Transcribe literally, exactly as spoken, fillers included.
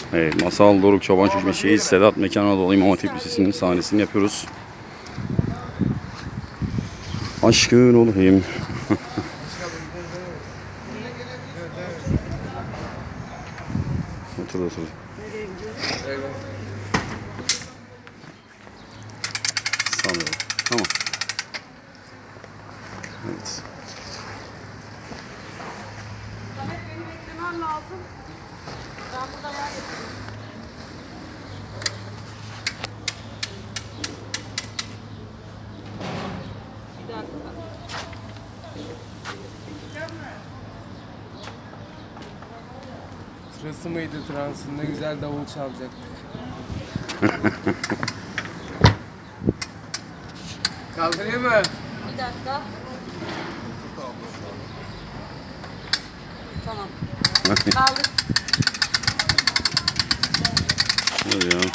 Evet, Masal Doruk Çoban Çeşmeşehir Sedat Mekan Anadolu İmam Hatip Lisesi'nin sahnesini yapıyoruz. Aşkın olayım. Otur otur. Sanıyorum. Tamam. Evet. Beni beklemem lazım. Ben burada yer yapayım. Bir dakika. Sırası mıydı transın? Ne güzel davul çalacaktık. Kaldırayım mı? Bir dakika. Tamam. Kaldır. Hadi ya.